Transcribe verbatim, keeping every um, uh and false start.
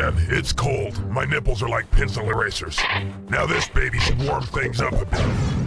man, it's cold. My nipples are like pencil erasers. Now this baby should warm things up a bit.